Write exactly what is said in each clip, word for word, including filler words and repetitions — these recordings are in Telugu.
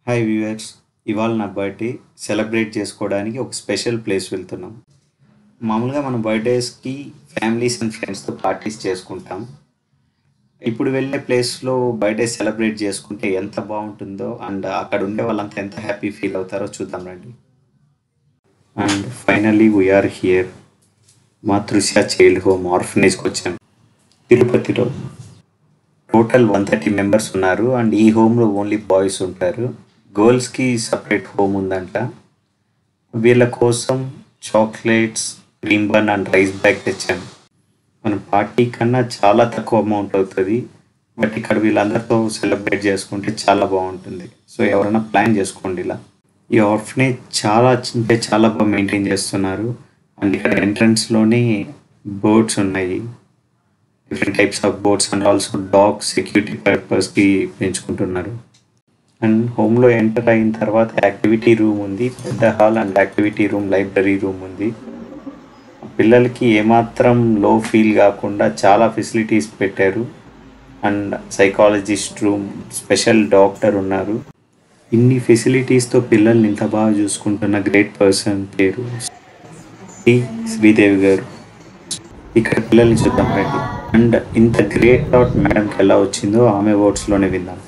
హాయ్ వ్యూవర్స్, ఇవాళ నా బర్త్డే సెలబ్రేట్ చేసుకోవడానికి ఒక స్పెషల్ ప్లేస్ వెళ్తున్నాం. మామూలుగా మనం బర్త్డేస్కి ఫ్యామిలీస్ అండ్ ఫ్రెండ్స్తో పార్టీస్ చేసుకుంటాం. ఇప్పుడు వెళ్ళే ప్లేస్లో బర్త్డే సెలబ్రేట్ చేసుకుంటే ఎంత బాగుంటుందో అండ్ అక్కడ ఉండే వాళ్ళంతా ఎంత హ్యాపీ ఫీల్ అవుతారో చూద్దాం రండి. And finally we're here. Matrushya child home ఆర్ఫనేజ్కి వచ్చాం తిరుపతిలో. టోటల్ వన్ థర్టీ మెంబర్స్ ఉన్నారు అండ్ ఈ హోమ్లో ఓన్లీ బాయ్స్ ఉంటారు. గర్ల్స్కి సపరేట్ హోమ్ ఉందంట. వీళ్ళ కోసం chocolates, cream bun and rice bag తెచ్చాను. మన పార్టీ కన్నా చాలా తక్కువ అమౌంట్ అవుతుంది, బట్ ఇక్కడ వీళ్ళందరితో సెలబ్రేట్ చేసుకుంటే చాలా బాగుంటుంది. సో ఎవరైనా ప్లాన్ చేసుకోండి ఇలా. ఈ ఆర్ఫనేజ్ చాలా అంటే చాలా బాగా మెయింటైన్ చేస్తున్నారు. అండ్ ఇక్కడ ఎంట్రన్స్లోనే బోర్డ్స్ ఉన్నాయి, different types of boards and also dog security పర్పస్కి పెంచుకుంటున్నారు. అండ్ హోమ్లో ఎంటర్ అయిన తర్వాత యాక్టివిటీ రూమ్ ఉంది, పెద్ద hall and activity room, library room ఉంది. పిల్లలకి ఏమాత్రం లో ఫీల్ కాకుండా చాలా ఫెసిలిటీస్ పెట్టారు. And psychologist room, special doctor ఉన్నారు. ఇన్ని ఫెసిలిటీస్తో పిల్లల్ని ఇంత బాగా చూసుకుంటున్న గ్రేట్ పర్సన్ పేరు శ్రీదేవి గారు. ఇక్కడ పిల్లల్ని చూద్దాం రండి. అండ్ ఇంత గ్రేట్ థాట్ మేడంకి ఎలా వచ్చిందో ఆమె వర్డ్స్లోనే విందాం.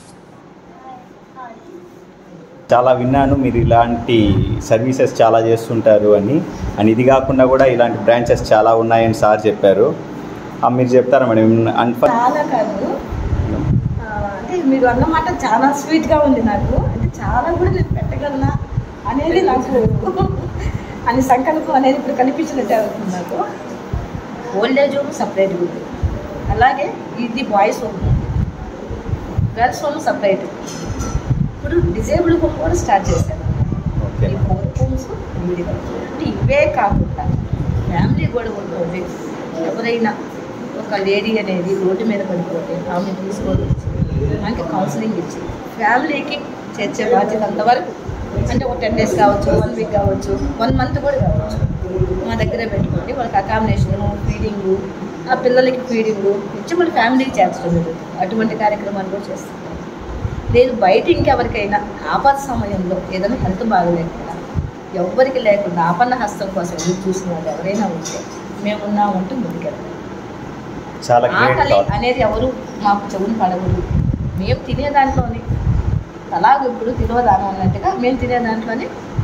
చాలా విన్నాను మీరు ఇలాంటి సర్వీసెస్ చాలా చేస్తుంటారు అని. అండ్ ఇది కాకుండా కూడా ఇలాంటి బ్రాంచెస్ చాలా ఉన్నాయని సార్ చెప్పారు. మీరు చెప్తారా మేడం? చాలా కాదు అంటే మీరు అన్నమాట చాలా స్వీట్గా ఉంది. నాకు అంటే చాలా కూడా నేను పెట్టగలనా అనేది నాకు అని సంకల్పం అనేది ఇప్పుడు కనిపించినట్టే అవుతుంది నాకు. ఓల్డేజ్ హోమ్ సపరేట్ ఉంది, అలాగే ఇది boys home, girls home separate. ఇప్పుడు డిజేబుల్ హోమ్ కూడా స్టార్ట్ చేశాను. ఈ ఫోర్ హోమ్స్ విడిగా అంటే ఇవే కాకుండా ఫ్యామిలీ కూడా ఉంటుంది. ఎవరైనా ఒక లేడీ అనేది రోడ్డు మీద పడిపోతే ఆమె తీసుకొని వచ్చి మనకి కౌన్సిలింగ్ ఇచ్చి ఫ్యామిలీకి చేర్చే బాధ్యత అంతవరకు, అంటే ఒక టెన్ డేస్ కావచ్చు, వన్ వీక్ కావచ్చు, వన్ మంత్ కూడా కావచ్చు, మా దగ్గరే పెట్టుకోండి. వాళ్ళకి అకామిడేషను, ఫీడింగు, ఆ పిల్లలకి ఫీడింగు ఇచ్చి మన ఫ్యామిలీకి చేర్చడం జరుగుతుంది. అటువంటి కార్యక్రమాలు కూడా చేస్తాం. లేదు బయట ఇంకెవరికైనా ఆపద సమయంలో ఏదైనా హెల్త్ బాగలేకుండా ఎవరికి లేకుండా ఆపన్న హస్తం కోసం ఎదురు చూసిన వాళ్ళు ఎవరైనా ఉంటే మేమున్నా ఉంటూ ముందుకెళ్తాం. ఆకలి అనేది ఎవరు మాకు చెవులు పడవరు. మేము తినే దాంట్లోనే అలాగే ఇప్పుడు తినోదానం అన్నట్టుగా మేము తినే దాంట్లోనే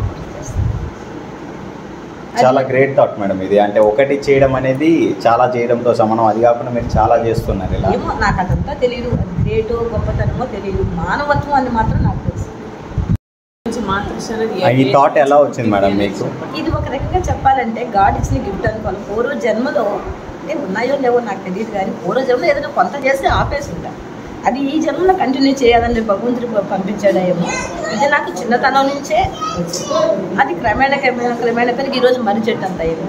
చాలా గ్రేట్ థాట్ మేడం ఇది. అంటే ఒకటి చేయడం అనేది చాలా చేయడంతో సమానం. అది కాకుండా మీరు చాలా చేస్తున్నారు ఇలా. ఏమో నాకు అదంతా తెలియదు, అది గ్రేటో గొప్పతనమో తెలియదు. మానవత్వం అని మాత్రం నాకు తెలుసు. ఈ థాట్ ఎలా వచ్చింది మేడం మీకు? ఇది ఒక రకంగా చెప్పాలంటే గాడ్ ఇచ్చిన గిఫ్ట్ అనుకోవాలి. పూర్వ జన్మలో అంటే ఉన్నాయో లేవో నాకు తెలియదు, కానీ పూర్వ జన్మలో ఏదైనా కొంత చేస్తే ఆపేసి ఉంటాను. అది ఈ జన్మలో కంటిన్యూ చేయాలని భగవంతుడు పంపించాడేమో. ఇది నాకు చిన్నతనం నుంచే అది క్రమేణా క్రమేణా క్రమేణా కానీ ఈరోజు మర్రి చెట్టు అంత అయింది.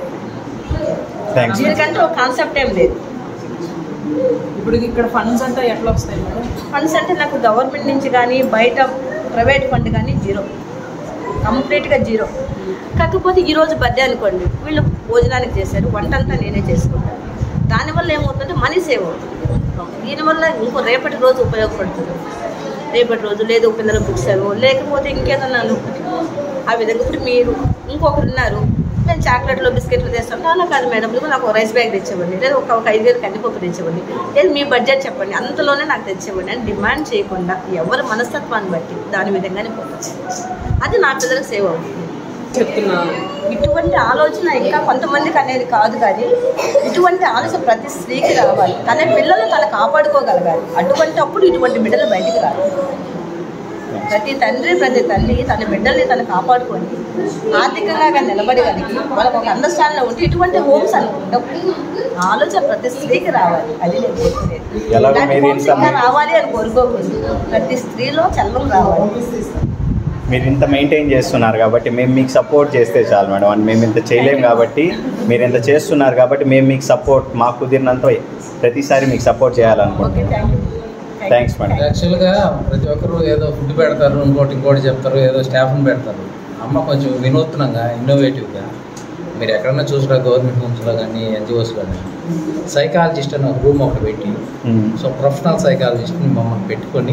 దీనికంటే ఒక కాన్సెప్ట్ ఏం లేదు. ఇప్పుడు ఇక్కడ ఫండ్స్ అంతా ఎట్లా వస్తాయి మేడం? ఫండ్స్ అంటే నాకు గవర్నమెంట్ నుంచి కానీ బయట ప్రైవేట్ ఫండ్ కానీ జీరో, కంప్లీట్గా జీరో. కాకపోతే ఈరోజు బర్త్డే అనుకోండి, వీళ్ళు భోజనానికి చేశారు, వంట అంతా నేనే చేసుకుంటాను. దానివల్ల ఏమవుతుందంటే మనీ సేవ్ అవుతుంది. దీనివల్ల ఇంకో రేపటి రోజు ఉపయోగపడుతుంది. రేపటి రోజు లేదు పిల్లలు బుక్స్ లేకపోతే ఇంకేదన్నా ఆ విధంగా. ఇప్పుడు మీరు ఇంకొకరు ఉన్నారు, నేను చాక్లెట్లు బిస్కెట్లు తెస్తాను, అలా కాదు మేడం నాకు ఒక రైస్ బ్యాగ్ తెచ్చేవ్వండి, లేదా ఒక ఒక ఐదు వేలు కందిపప్పు తెచ్చేవ్వండి, లేదు మీ బడ్జెట్ చెప్పండి, అంతలోనే నాకు తెచ్చేవ్వండి అని డిమాండ్ చేయకుండా ఎవరి మనస్తత్వాన్ని బట్టి దాని విధంగానే పోవచ్చు. అది నా పిల్లలకు సేవ్ అవుతుంది చెప్తున్నాను. ఇటువంటి ఆలోచన ఇంకా కొంతమందికి అనేది కాదు, కానీ ఇటువంటి ఆలోచన ప్రతి స్త్రీకి రావాలి. తన పిల్లలు తను కాపాడుకోగలగాలి. అటువంటి అప్పుడు ఇటువంటి బిడ్డలు బయటికి రావాలి. ప్రతి తండ్రి ప్రతి తల్లి తన బిడ్డల్ని తను కాపాడుకొని ఆర్థికంగా నిలబడగలిగి వాళ్ళకి ఒక అండర్స్టాండింగ్ ఉంటే ఇటువంటి హోమ్స్ అనుకుంటే ఆలోచన ప్రతి స్త్రీకి రావాలి. అది నేను కోరుకునేది. హోమ్స్ ఇంకా రావాలి అని కోరుకోకూడదు, ప్రతి స్త్రీలో చల్లం రావాలి. మీరు ఇంత మెయింటైన్ చేస్తున్నారు కాబట్టి మేము మీకు సపోర్ట్ చేస్తే చాలు మేడం. అని మేము ఇంత చేయలేము కాబట్టి మీరు ఇంత చేస్తున్నారు కాబట్టి మేము మీకు సపోర్ట్ మాకు కుదిరినంత ప్రతిసారి మీకు సపోర్ట్ చేయాలనుకుంటున్నాం. Thanks madam. యాక్చువల్గా ప్రతి ఒక్కరు ఏదో ఫుడ్ పెడతారు, ఇంకోటి ఇంకోటి చెప్తారు, ఏదో స్టాఫ్ని పెడతారు. అమ్మ కొంచెం వినూత్నంగా ఇన్నోవేటివ్గా మీరు ఎక్కడన్నా చూసినా గవర్నమెంట్ హోమ్స్లో కానీ ఎన్జిఓస్లో కానీ సైకాలజిస్ట్ అని ఒక రూమ్ ఒకటి పెట్టి, సో ప్రొఫెషనల్ సైకాలజిస్ట్ని మమ్మల్ని పెట్టుకొని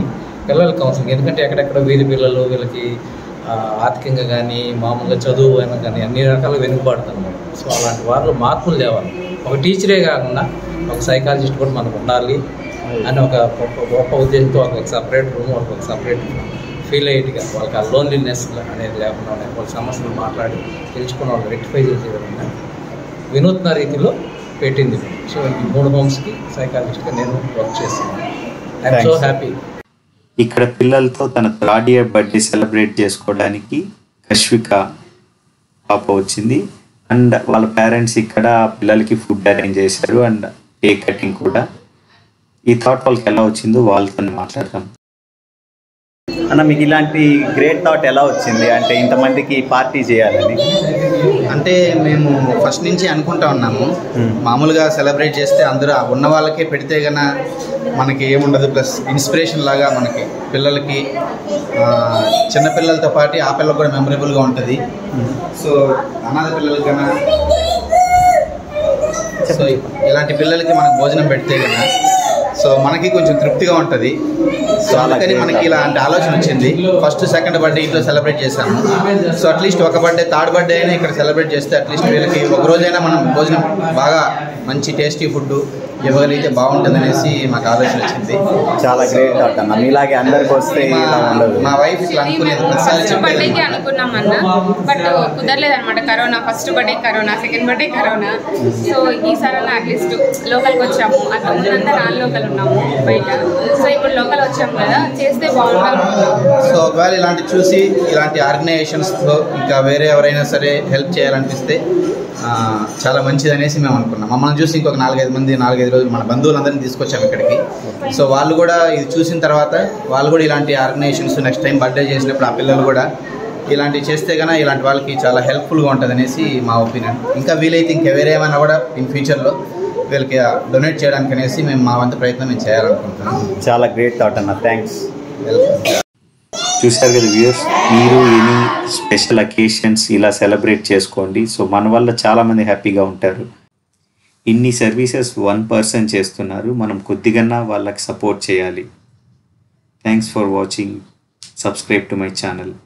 పిల్లల కౌన్సిలింగ్. ఎందుకంటే ఎక్కడెక్కడ వీధి పిల్లలు వీళ్ళకి ఆర్థికంగా కానీ మామూలుగా చదువు అయినా కానీ అన్ని రకాలుగా వెనుకబడతారు మేడం. సో అలాంటి వాళ్ళు మార్పులు తేవాలి. ఒక టీచరే కాకుండా ఒక సైకాలజిస్ట్ కూడా మనకు ఉండాలి అని ఒక గొప్ప గొప్ప ఉద్దేశంతో ఒక సపరేట్ రూమ్ ఒక సపరేట్ ఫీల్ అయ్యేట్టుగా వాళ్ళకి ఆ లోన్లీనెస్ అనేది లేకుండా వాళ్ళ సమస్యలు మాట్లాడి తెలుసుకున్న వాళ్ళు రెక్టిఫై చేసే విధంగా వినూత్న రీతిలో పెట్టింది. సో ఈ మూడు హోమ్స్కి సైకాలజిస్ట్గా నేను వర్క్ చేస్తున్నాను. I'm so happy. ఇక్కడ పిల్లలతో తన థర్డ్ ఇయర్ బర్త్డే సెలబ్రేట్ చేసుకోవడానికి కశ్విక పాప వచ్చింది. అండ్ వాళ్ళ పేరెంట్స్ ఇక్కడ పిల్లలకి ఫుడ్ అరేంజ్ చేశారు అండ్ కేక్ కటింగ్ కూడా. ఈ థాట్ వాళ్ళకి ఎలా వచ్చిందో వాళ్ళతో మాట్లాడతాం. అన్న, మీకు ఇలాంటి గ్రేట్ థాట్ ఎలా వచ్చింది అంటే ఇంతమందికి పార్టీ చేయాలని? అంటే మేము ఫస్ట్ నుంచి అనుకుంటా ఉన్నాము, మామూలుగా సెలబ్రేట్ చేస్తే అందరూ ఉన్న వాళ్ళకే పెడితే కన్నా మనకి ఏముండదు, ప్లస్ ఇన్స్పిరేషన్ లాగా మనకి పిల్లలకి చిన్నపిల్లలతో పాటు ఆ పిల్లలకు కూడా మెమరబుల్గా ఉంటుంది. సో అనాథ పిల్లలకి కన్నా సో ఇలాంటి పిల్లలకి మనకు భోజనం పెడితే కన్నా సో మనకి కొంచెం తృప్తిగా ఉంటుంది. సో అందుకని మనకి ఇలాంటి ఆలోచన వచ్చింది. ఫస్ట్ సెకండ్ బర్త్డే ఇంట్లో సెలబ్రేట్ చేశాము. సో అట్లీస్ట్ ఒక బర్త్డే థర్డ్ బర్త్డే అయినా ఇక్కడ సెలబ్రేట్ చేస్తే అట్లీస్ట్ వీళ్ళకి ఒక రోజైనా మనం భోజనం బాగా మంచి టేస్టీ ఫుడ్ ఇవ్వగలిగితే బాగుంటుంది అనేసి మాకు ఆలోచన వచ్చింది. చాలా గ్రేట్ థాట్ అన్న. మీలాగే అందరికి వస్తే మా వైఫ్ ఇట్లా అనుకునేది. ఫస్ట్ బర్త్డేకి అనుకున్నాం అన్న, బట్ కుదరలేదు అనమాట. Corona first birthday corona, second birthday corona. So ఈసారి అన్న అట్లీస్ట్ లోకల్కి వచ్చాము. అంత ముందంతా నాన్ లోకల్ ఉన్నాము బయట. సో ఇప్పుడు లోకల్ వచ్చాము కదా, చేస్తే బాగుంటాము. సో ఒకవేళ ఇలాంటి చూసి ఇలాంటి ఆర్గనైజేషన్స్తో ఇంకా వేరే ఎవరైనా సరే హెల్ప్ చేయాలనిపిస్తే చాలా మంచిది అనేసి మేము అనుకున్నాం. మమ్మల్ని చూసి ఇంకొక నాలుగైదు మంది నాలుగైదు రోజులు మన బంధువులందరినీ తీసుకొచ్చాము ఇక్కడికి. సో వాళ్ళు కూడా ఇది చూసిన తర్వాత వాళ్ళు కూడా ఇలాంటి ఆర్గనైజేషన్స్ నెక్స్ట్ టైం బర్త్డే చేసినప్పుడు ఆ పిల్లలు కూడా ఇలాంటివి చేస్తే కన్నా ఇలాంటి వాళ్ళకి చాలా హెల్ప్ఫుల్గా ఉంటుంది అనేసి మా ఒపీనియన్. ఇంకా వీలైతే ఇంకా వేరేమైనా కూడా ఇన్ ఫ్యూచర్లో వీళ్ళకి డొనేట్ చేయడానికి అనేసి మేము మా వంతు ప్రయత్నం మేము చేయాలనుకుంటున్నాం. చాలా గ్రేట్ థాట్ అన్న, థ్యాంక్స్. వెల్కమ్. చూశారు కదా వ్యూయర్స్, మీరు ఎనీ స్పెషల్ అకేషన్స్ ఇలా సెలబ్రేట్ చేసుకోండి. సో మన వల్ల చాలామంది హ్యాపీగా ఉంటారు. ఇన్ని సర్వీసెస్ వన్ పర్సన్ చేస్తున్నారు, మనం కొద్దిగా వాళ్ళకి సపోర్ట్ చేయాలి. Thanks for watching. Subscribe to my channel.